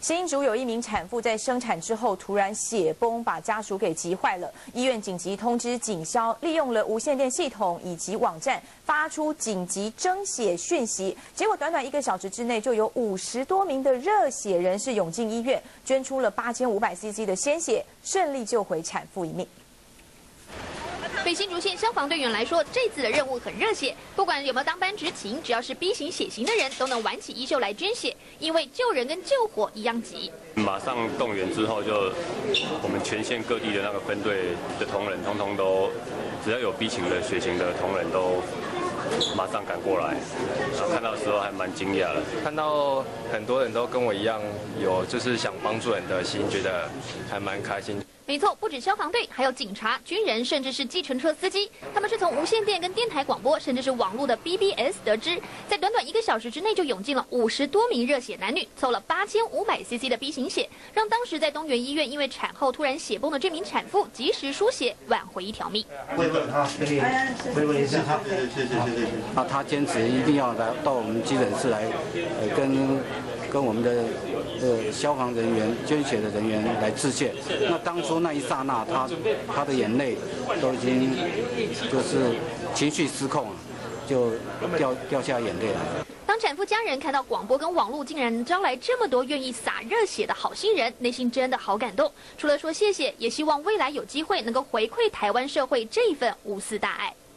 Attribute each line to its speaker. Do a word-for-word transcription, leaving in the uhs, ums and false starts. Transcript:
Speaker 1: 新竹有一名产妇在生产之后突然血崩，把家属给急坏了。医院紧急通知警消，利用了无线电系统以及网站发出紧急征血讯息。结果短短一个小时之内，就有五十多名的热血人士涌进医院，捐出了八千五百 C C 的鲜血，顺利救回产妇一命。
Speaker 2: 对新竹县消防队员来说，这次的任务很热血，不管有没有当班执勤，只要是 B 型血型的人，都能挽起衣袖来捐血，因为救人跟救火一样急。
Speaker 3: 马上动员之后，就我们全县各地的那个分队的同仁，通通都只要有 B 型的血型的同仁都马上赶过来，然后看到的时候还蛮惊讶的，
Speaker 4: 看到很多人都跟我一样有就是想帮助人的心，觉得还蛮开心。
Speaker 2: 没错，不止消防队，还有警察、军人，甚至是计程车司机，他们是从无线电跟电台广播，甚至是网络的 B B S 得知，在短短一个小时之内就涌进了五十多名热血男女，凑了八千五百 C C 的 B 型血，让当时在东园医院因为产后突然血崩的这名产妇及时输血，挽回一条命。
Speaker 5: 慰问哈，可以慰问一下哈，谢谢谢谢谢谢。
Speaker 6: 那他坚持一定要来到我们急诊室来，呃，跟跟我们的呃消防人员、捐血的人员来致谢。那当初那一刹那，他他的眼泪都已经就是情绪失控了，就掉掉下眼泪了。
Speaker 2: 当产妇家人看到广播跟网络竟然能招来这么多愿意洒热血的好心人，内心真的好感动。除了说谢谢，也希望未来有机会能够回馈台湾社会这一份无私大爱。